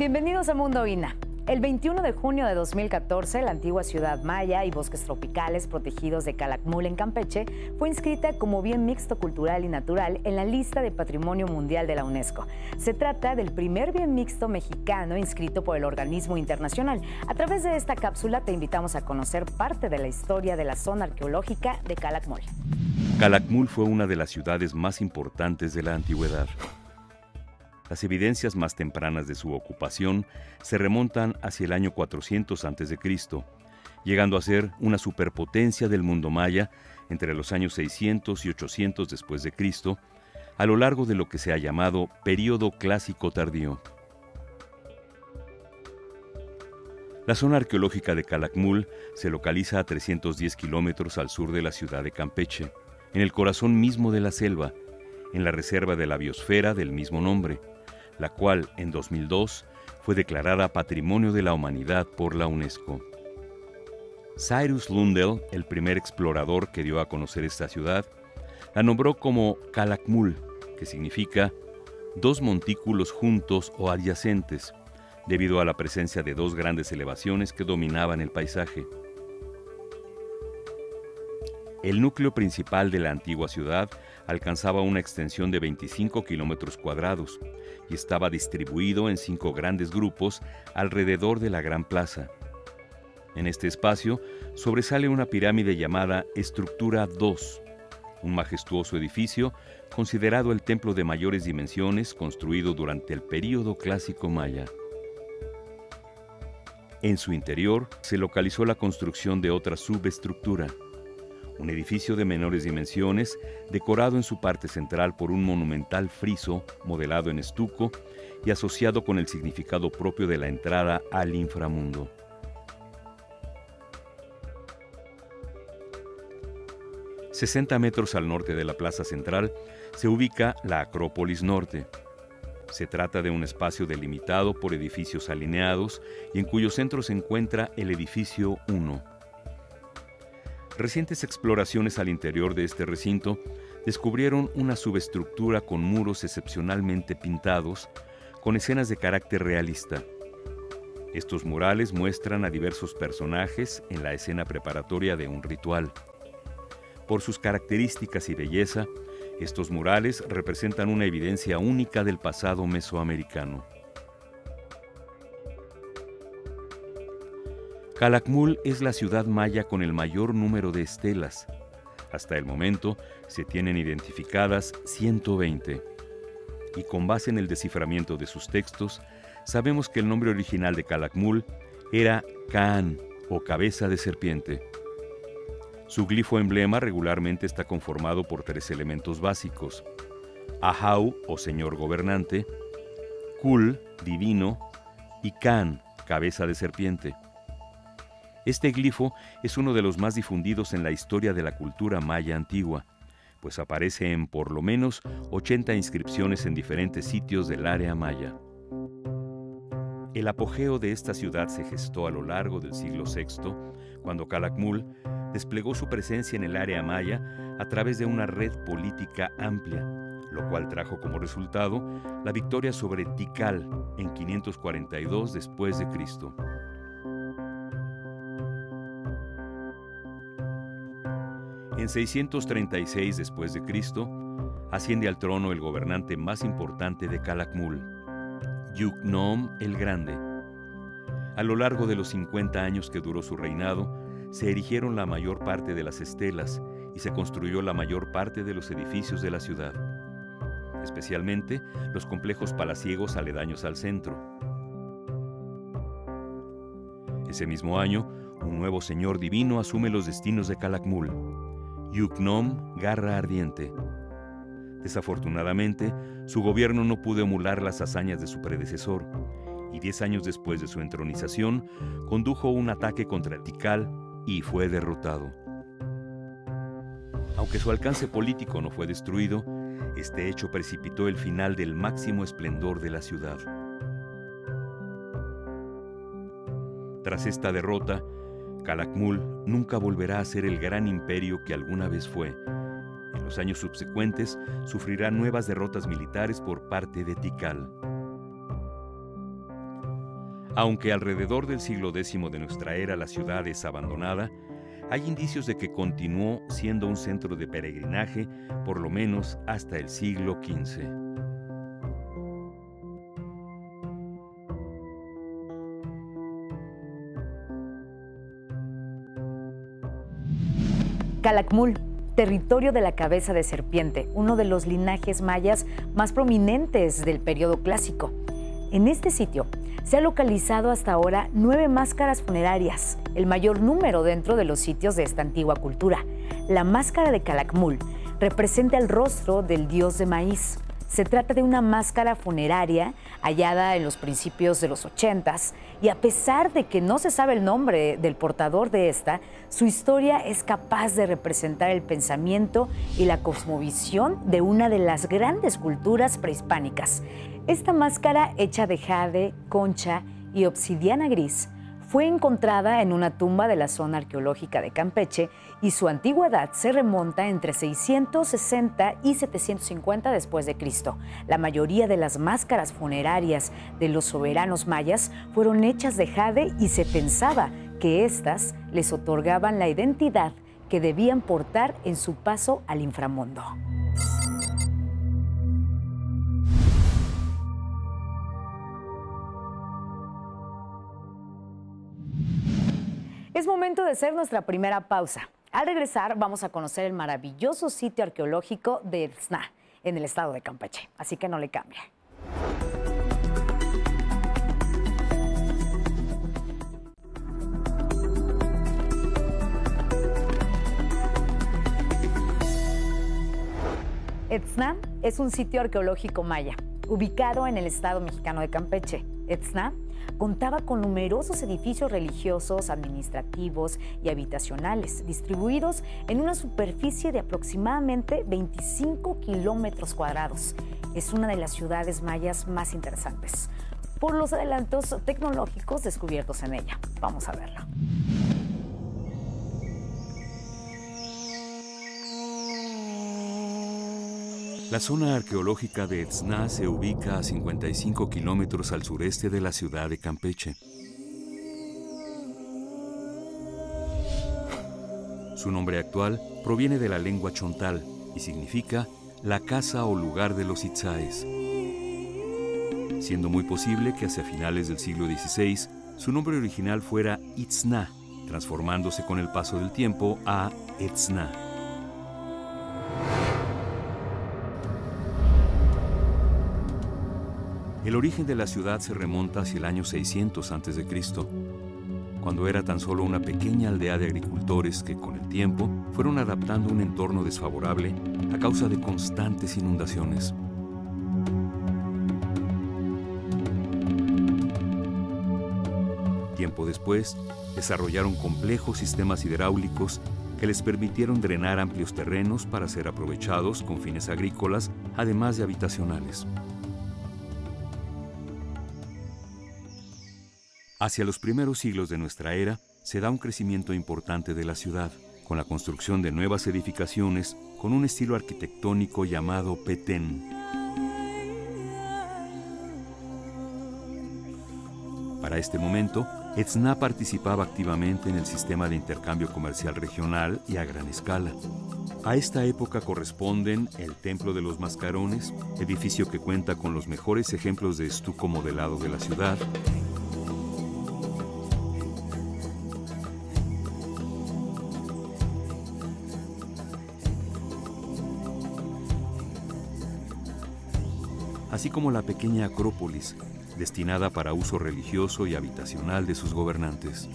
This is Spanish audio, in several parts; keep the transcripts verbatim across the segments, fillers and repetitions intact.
Bienvenidos a Mundo I N A. El veintiuno de junio de dos mil catorce, la antigua ciudad maya y bosques tropicales protegidos de Calakmul en Campeche fue inscrita como bien mixto cultural y natural en la lista de Patrimonio Mundial de la UNESCO. Se trata del primer bien mixto mexicano inscrito por el organismo internacional. A través de esta cápsula te invitamos a conocer parte de la historia de la zona arqueológica de Calakmul. Calakmul fue una de las ciudades más importantes de la antigüedad. Las evidencias más tempranas de su ocupación se remontan hacia el año cuatrocientos antes de Cristo, llegando a ser una superpotencia del mundo maya entre los años seiscientos y ochocientos después de Cristo, a lo largo de lo que se ha llamado Período Clásico Tardío. La zona arqueológica de Calakmul se localiza a trescientos diez kilómetros al sur de la ciudad de Campeche, en el corazón mismo de la selva, en la reserva de la biosfera del mismo nombre, la cual en dos mil dos fue declarada Patrimonio de la Humanidad por la UNESCO. Cyrus Lundell, el primer explorador que dio a conocer esta ciudad, la nombró como Calakmul, que significa dos montículos juntos o adyacentes, debido a la presencia de dos grandes elevaciones que dominaban el paisaje. El núcleo principal de la antigua ciudad alcanzaba una extensión de veinticinco kilómetros cuadrados y estaba distribuido en cinco grandes grupos alrededor de la gran plaza. En este espacio sobresale una pirámide llamada Estructura dos, un majestuoso edificio considerado el templo de mayores dimensiones construido durante el período clásico maya. En su interior se localizó la construcción de otra subestructura, un edificio de menores dimensiones, decorado en su parte central por un monumental friso modelado en estuco y asociado con el significado propio de la entrada al inframundo. sesenta metros al norte de la plaza central se ubica la Acrópolis Norte. Se trata de un espacio delimitado por edificios alineados y en cuyo centro se encuentra el edificio uno. Recientes exploraciones al interior de este recinto descubrieron una subestructura con muros excepcionalmente pintados, con escenas de carácter realista. Estos murales muestran a diversos personajes en la escena preparatoria de un ritual. Por sus características y belleza, estos murales representan una evidencia única del pasado mesoamericano. Calakmul es la ciudad maya con el mayor número de estelas. Hasta el momento se tienen identificadas ciento veinte. Y con base en el desciframiento de sus textos, sabemos que el nombre original de Calakmul era Kaan o cabeza de serpiente. Su glifo emblema regularmente está conformado por tres elementos básicos: Ahau o señor gobernante, Kul, divino, y Kaan, cabeza de serpiente. Este glifo es uno de los más difundidos en la historia de la cultura maya antigua, pues aparece en por lo menos ochenta inscripciones en diferentes sitios del área maya. El apogeo de esta ciudad se gestó a lo largo del siglo sexto, cuando Calakmul desplegó su presencia en el área maya a través de una red política amplia, lo cual trajo como resultado la victoria sobre Tikal en quinientos cuarenta y dos después de Cristo. En seiscientos treinta y seis después de Cristo, asciende al trono el gobernante más importante de Calakmul, Yucnom el Grande. A lo largo de los cincuenta años que duró su reinado, se erigieron la mayor parte de las estelas y se construyó la mayor parte de los edificios de la ciudad, especialmente los complejos palaciegos aledaños al centro. Ese mismo año, un nuevo señor divino asume los destinos de Calakmul, Yucnom Garra Ardiente. Desafortunadamente, su gobierno no pudo emular las hazañas de su predecesor, y diez años después de su entronización, condujo un ataque contra Tikal y fue derrotado. Aunque su alcance político no fue destruido, este hecho precipitó el final del máximo esplendor de la ciudad. Tras esta derrota, Calakmul nunca volverá a ser el gran imperio que alguna vez fue. En los años subsecuentes sufrirá nuevas derrotas militares por parte de Tikal. Aunque alrededor del siglo décimo de nuestra era la ciudad es abandonada, hay indicios de que continuó siendo un centro de peregrinaje por lo menos hasta el siglo quince. Calakmul, territorio de la cabeza de serpiente, uno de los linajes mayas más prominentes del periodo clásico. En este sitio se han localizado hasta ahora nueve máscaras funerarias, el mayor número dentro de los sitios de esta antigua cultura. La máscara de Calakmul representa el rostro del dios de maíz. Se trata de una máscara funeraria hallada en los principios de los ochentas y a pesar de que no se sabe el nombre del portador de esta, su historia es capaz de representar el pensamiento y la cosmovisión de una de las grandes culturas prehispánicas. Esta máscara hecha de jade, concha y obsidiana gris fue encontrada en una tumba de la zona arqueológica de Campeche y su antigüedad se remonta entre seiscientos sesenta y setecientos cincuenta después de Cristo. La mayoría de las máscaras funerarias de los soberanos mayas fueron hechas de jade y se pensaba que éstas les otorgaban la identidad que debían portar en su paso al inframundo. Es momento de hacer nuestra primera pausa. Al regresar vamos a conocer el maravilloso sitio arqueológico de Etzna, en el estado de Campeche. Así que no le cambie. Etzna es un sitio arqueológico maya, ubicado en el estado mexicano de Campeche. Etzna contaba con numerosos edificios religiosos, administrativos y habitacionales, distribuidos en una superficie de aproximadamente veinticinco kilómetros cuadrados. Es una de las ciudades mayas más interesantes por los adelantos tecnológicos descubiertos en ella. Vamos a verlo. La zona arqueológica de Etzna se ubica a cincuenta y cinco kilómetros al sureste de la ciudad de Campeche. Su nombre actual proviene de la lengua chontal y significa la casa o lugar de los itzáes, siendo muy posible que hacia finales del siglo dieciséis su nombre original fuera Itzná, transformándose con el paso del tiempo a Etzna. El origen de la ciudad se remonta hacia el año seiscientos antes de Cristo, cuando era tan solo una pequeña aldea de agricultores que con el tiempo fueron adaptando un entorno desfavorable a causa de constantes inundaciones. Tiempo después, desarrollaron complejos sistemas hidráulicos que les permitieron drenar amplios terrenos para ser aprovechados con fines agrícolas, además de habitacionales. Hacia los primeros siglos de nuestra era, se da un crecimiento importante de la ciudad, con la construcción de nuevas edificaciones con un estilo arquitectónico llamado Petén. Para este momento, Etzna participaba activamente en el sistema de intercambio comercial regional y a gran escala. A esta época corresponden el Templo de los Mascarones, edificio que cuenta con los mejores ejemplos de estuco modelado de la ciudad, así como la pequeña Acrópolis, destinada para uso religioso y habitacional de sus gobernantes.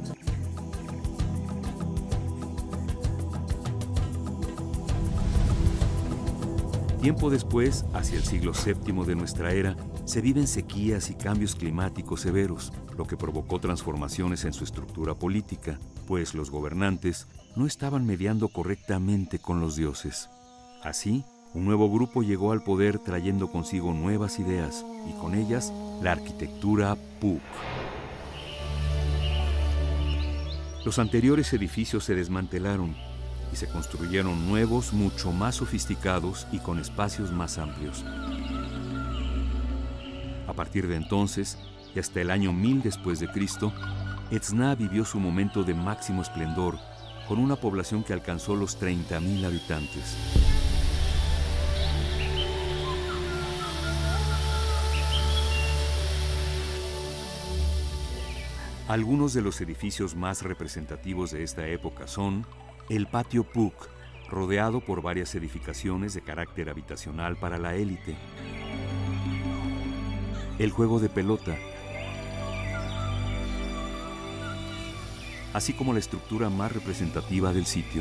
Tiempo después, hacia el siglo séptimo de nuestra era, se viven sequías y cambios climáticos severos, lo que provocó transformaciones en su estructura política, pues los gobernantes no estaban mediando correctamente con los dioses. Así, un nuevo grupo llegó al poder trayendo consigo nuevas ideas y con ellas la arquitectura Puuc. Los anteriores edificios se desmantelaron y se construyeron nuevos mucho más sofisticados y con espacios más amplios. A partir de entonces, y hasta el año mil después de Cristo, Etzna vivió su momento de máximo esplendor, con una población que alcanzó los treinta mil habitantes. Algunos de los edificios más representativos de esta época son el Patio Puc, rodeado por varias edificaciones de carácter habitacional para la élite, el juego de pelota, así como la estructura más representativa del sitio,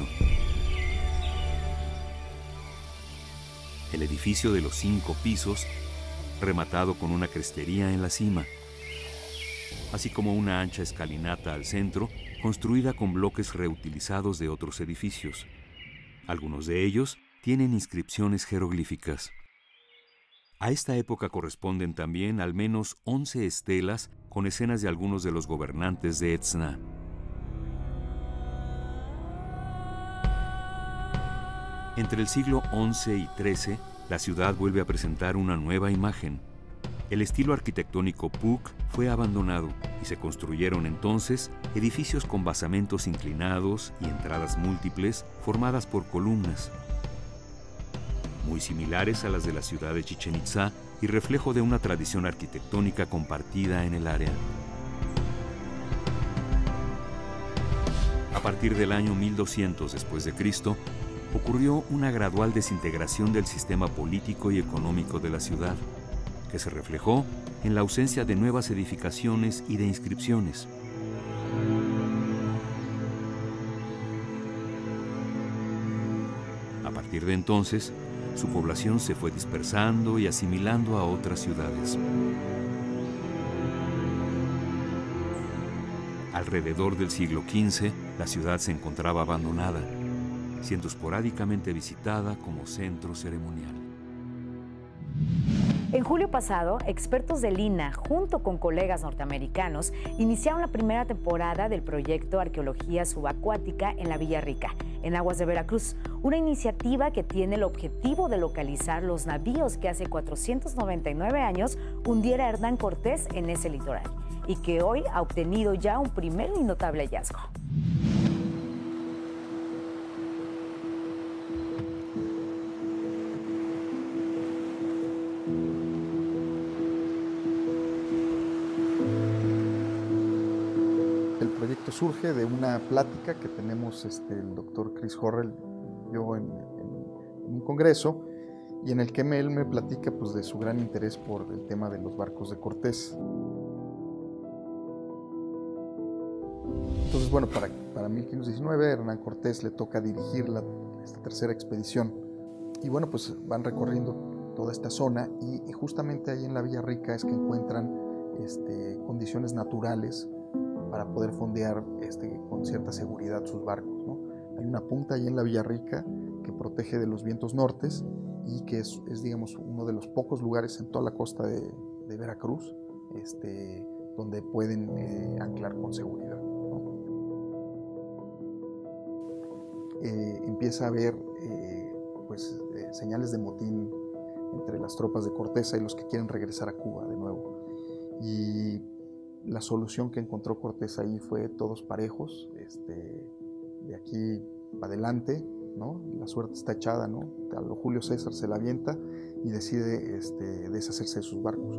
el edificio de los cinco pisos, rematado con una crestería en la cima, así como una ancha escalinata al centro, construida con bloques reutilizados de otros edificios. Algunos de ellos tienen inscripciones jeroglíficas. A esta época corresponden también al menos once estelas con escenas de algunos de los gobernantes de Etzna. Entre el siglo once y trece, la ciudad vuelve a presentar una nueva imagen. El estilo arquitectónico Puc fue abandonado y se construyeron entonces edificios con basamentos inclinados y entradas múltiples formadas por columnas, muy similares a las de la ciudad de Chichén Itzá y reflejo de una tradición arquitectónica compartida en el área. A partir del año mil doscientos después de Cristo, ocurrió una gradual desintegración del sistema político y económico de la ciudad, que se reflejó en la ausencia de nuevas edificaciones y de inscripciones. A partir de entonces, su población se fue dispersando y asimilando a otras ciudades. Alrededor del siglo quince, la ciudad se encontraba abandonada, siendo esporádicamente visitada como centro ceremonial. En julio pasado, expertos del I N A, junto con colegas norteamericanos, iniciaron la primera temporada del proyecto Arqueología Subacuática en la Villa Rica, en aguas de Veracruz, una iniciativa que tiene el objetivo de localizar los navíos que hace cuatrocientos noventa y nueve años hundiera Hernán Cortés en ese litoral, y que hoy ha obtenido ya un primer y notable hallazgo. El proyecto surge de una plática que tenemos este, el doctor Chris Horrell y yo en, en, en un congreso, y en el que él me platica pues, de su gran interés por el tema de los barcos de Cortés. Entonces, bueno, para, para mil quinientos diecinueve, Hernán Cortés le toca dirigir la, esta tercera expedición. Y bueno, pues van recorriendo toda esta zona y, y justamente ahí en la Villa Rica es que encuentran este, condiciones naturales para poder fondear este, con cierta seguridad sus barcos, ¿no? Hay una punta ahí en la Villa Rica que protege de los vientos nortes y que es, es digamos, uno de los pocos lugares en toda la costa de, de Veracruz este, donde pueden eh, anclar con seguridad, ¿no? Eh, empieza a haber eh, pues, eh, señales de motín entre las tropas de Cortés y los que quieren regresar a Cuba de nuevo. Y la solución que encontró Cortés ahí fue todos parejos, este, de aquí para adelante, ¿no? La suerte está echada, ¿no? A lo Julio César se la avienta y decide este, deshacerse de sus barcos.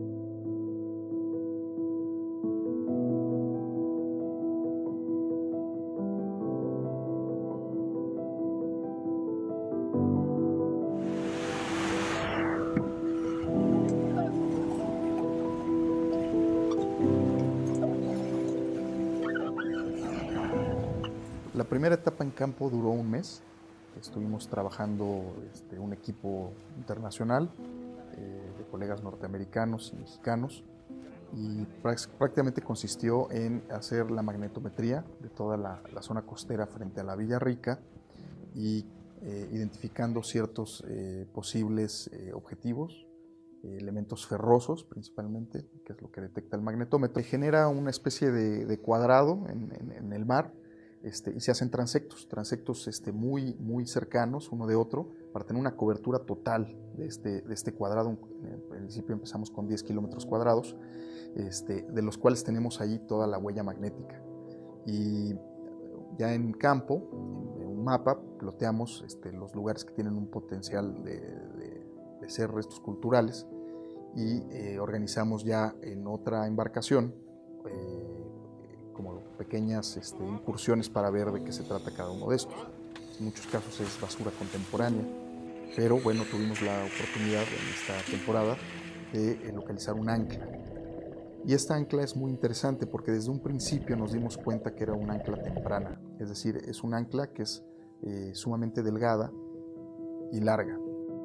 La primera etapa en campo duró un mes. Estuvimos trabajando este, un equipo internacional eh, de colegas norteamericanos y mexicanos, y prácticamente consistió en hacer la magnetometría de toda la, la zona costera frente a la Villa Rica y eh, identificando ciertos eh, posibles eh, objetivos, eh, elementos ferrosos principalmente, que es lo que detecta el magnetómetro. Genera una especie de, de cuadrado en, en, en el mar. Este, y se hacen transectos, transectos este, muy, muy cercanos uno de otro, para tener una cobertura total de este, de este cuadrado. En principio empezamos con diez kilómetros cuadrados, este, de los cuales tenemos ahí toda la huella magnética. Y ya en campo, en un mapa, ploteamos este, los lugares que tienen un potencial de, de, de ser restos culturales y eh, organizamos ya en otra embarcación eh, como pequeñas este, incursiones para ver de qué se trata cada uno de estos. En muchos casos es basura contemporánea, pero bueno, tuvimos la oportunidad en esta temporada de localizar un ancla. Y esta ancla es muy interesante porque desde un principio nos dimos cuenta que era un ancla temprana, es decir, es un ancla que es eh, sumamente delgada y larga.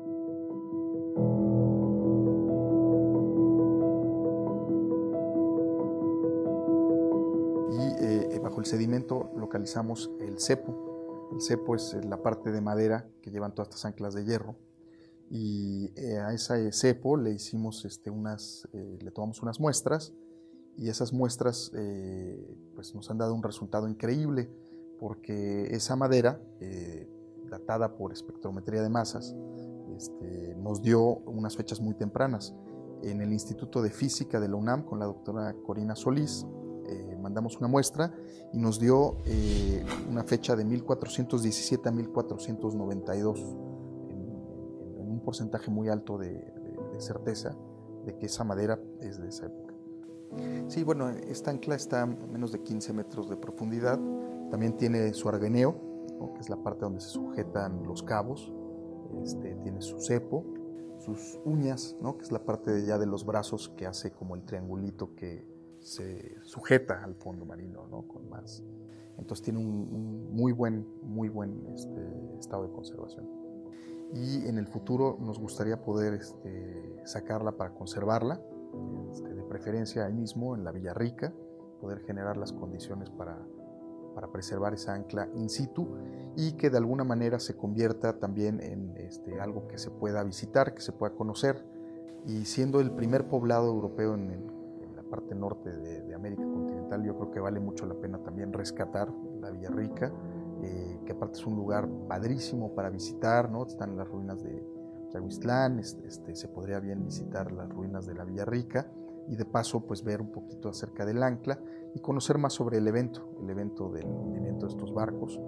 Y eh, bajo el sedimento localizamos el cepo. El cepo es la parte de madera que llevan todas estas anclas de hierro. Y eh, a ese cepo le hicimos este, unas, eh, le tomamos unas muestras y esas muestras eh, pues nos han dado un resultado increíble porque esa madera, eh, datada por espectrometría de masas, este, nos dio unas fechas muy tempranas. En el Instituto de Física de la UNAM, con la doctora Corina Solís, eh, mandamos una muestra y nos dio eh, una fecha de mil cuatrocientos diecisiete a mil cuatrocientos noventa y dos. Un porcentaje muy alto de, de, de certeza de que esa madera es de esa época. Sí, bueno, esta ancla está a menos de quince metros de profundidad. También tiene su arveneo, ¿no?, que es la parte donde se sujetan los cabos. Este, tiene su cepo, sus uñas, ¿no?, que es la parte de ya de los brazos que hace como el triangulito que se sujeta al fondo marino, ¿no?, con más. Entonces tiene un, un muy buen, muy buen este, estado de conservación. Y en el futuro nos gustaría poder este, sacarla para conservarla, este, de preferencia ahí mismo en la Villarrica, poder generar las condiciones para, para preservar esa ancla in situ y que de alguna manera se convierta también en este, algo que se pueda visitar, que se pueda conocer. Y siendo el primer poblado europeo en, el, en la parte norte de, de América continental, yo creo que vale mucho la pena también rescatar la Villarrica. Eh, que aparte es un lugar padrísimo para visitar, ¿no? Están las ruinas de Tlahuiztlán, este, se podría bien visitar las ruinas de la Villarrica y de paso pues ver un poquito acerca del ancla y conocer más sobre el evento, el evento del hundimiento de estos barcos.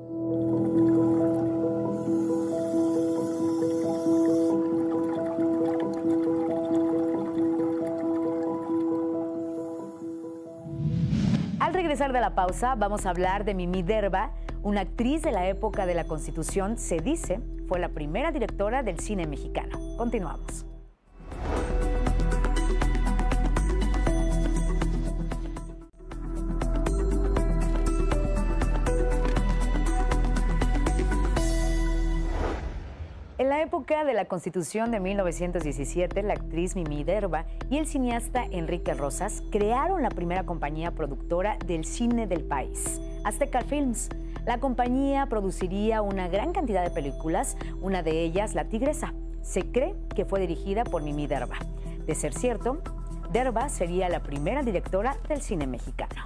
Al regresar de la pausa vamos a hablar de Mimi Derba, una actriz de la época de la Constitución, se dice, fue la primera directora del cine mexicano. Continuamos. En la época de la Constitución de mil novecientos diecisiete, la actriz Mimi Derba y el cineasta Enrique Rosas crearon la primera compañía productora del cine del país, Azteca Films. La compañía produciría una gran cantidad de películas, una de ellas La Tigresa. Se cree que fue dirigida por Mimi Derba. De ser cierto, Derba sería la primera directora del cine mexicano.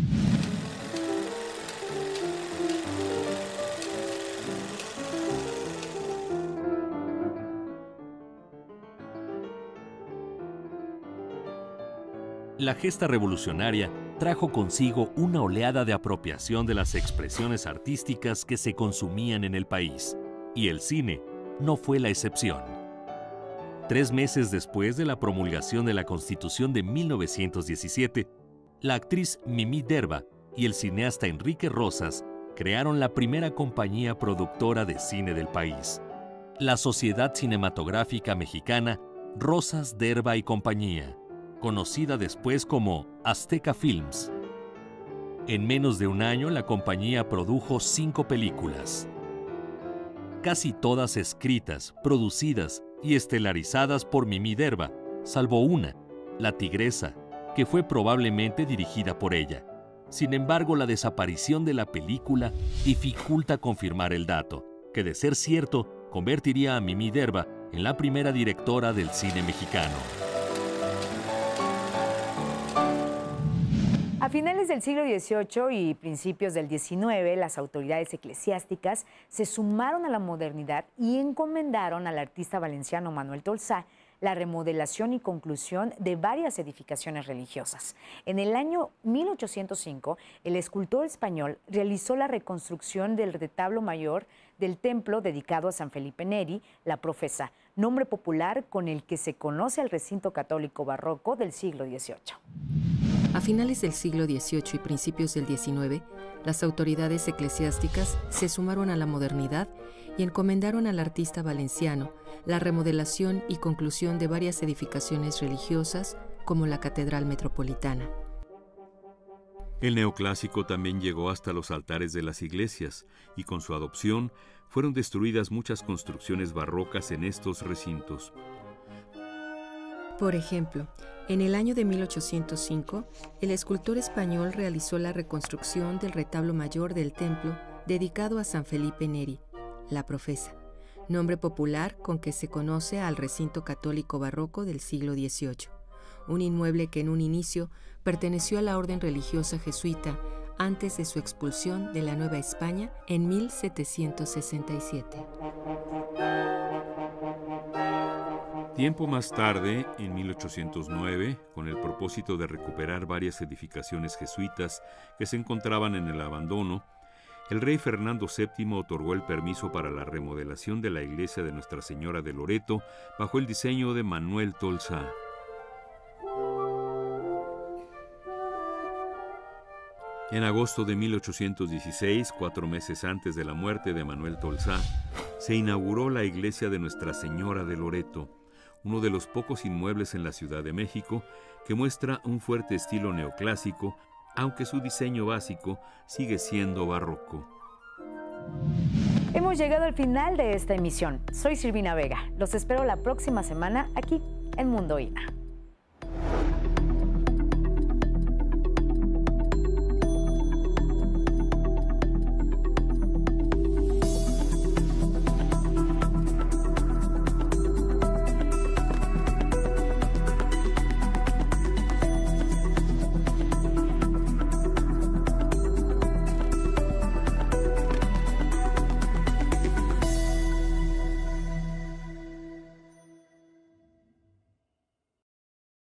La gesta revolucionaria trajo consigo una oleada de apropiación de las expresiones artísticas que se consumían en el país, y el cine no fue la excepción. Tres meses después de la promulgación de la Constitución de mil novecientos diecisiete, la actriz Mimi Derba y el cineasta Enrique Rosas crearon la primera compañía productora de cine del país, la Sociedad Cinematográfica Mexicana Rosas, Derba y Compañía, conocida después como Azteca Films. En menos de un año, la compañía produjo cinco películas, casi todas escritas, producidas y estelarizadas por Mimi Derba, salvo una, La Tigresa, que fue probablemente dirigida por ella. Sin embargo, la desaparición de la película dificulta confirmar el dato, que de ser cierto, convertiría a Mimi Derba en la primera directora del cine mexicano. A finales del siglo dieciocho y principios del diecinueve, las autoridades eclesiásticas se sumaron a la modernidad y encomendaron al artista valenciano Manuel Tolsá la remodelación y conclusión de varias edificaciones religiosas. En el año mil ochocientos cinco, el escultor español realizó la reconstrucción del retablo mayor del templo dedicado a San Felipe Neri, la Profesa, nombre popular con el que se conoce al recinto católico barroco del siglo dieciocho. A finales del siglo dieciocho y principios del diecinueve, las autoridades eclesiásticas se sumaron a la modernidad y encomendaron al artista valenciano la remodelación y conclusión de varias edificaciones religiosas, como la Catedral Metropolitana. El neoclásico también llegó hasta los altares de las iglesias, y con su adopción fueron destruidas muchas construcciones barrocas en estos recintos. Por ejemplo, en el año de mil ochocientos cinco, el escultor español realizó la reconstrucción del retablo mayor del templo dedicado a San Felipe Neri, la Profesa, nombre popular con que se conoce al recinto católico barroco del siglo dieciocho, un inmueble que en un inicio perteneció a la orden religiosa jesuita antes de su expulsión de la Nueva España en mil setecientos sesenta y siete. Tiempo más tarde, en mil ochocientos nueve, con el propósito de recuperar varias edificaciones jesuitas que se encontraban en el abandono, el rey Fernando séptimo otorgó el permiso para la remodelación de la iglesia de Nuestra Señora de Loreto bajo el diseño de Manuel Tolsá. En agosto de mil ochocientos dieciséis, cuatro meses antes de la muerte de Manuel Tolsá, se inauguró la iglesia de Nuestra Señora de Loreto, uno de los pocos inmuebles en la Ciudad de México que muestra un fuerte estilo neoclásico, aunque su diseño básico sigue siendo barroco. Hemos llegado al final de esta emisión. Soy Silvina Vega. Los espero la próxima semana aquí en Mundo I N A.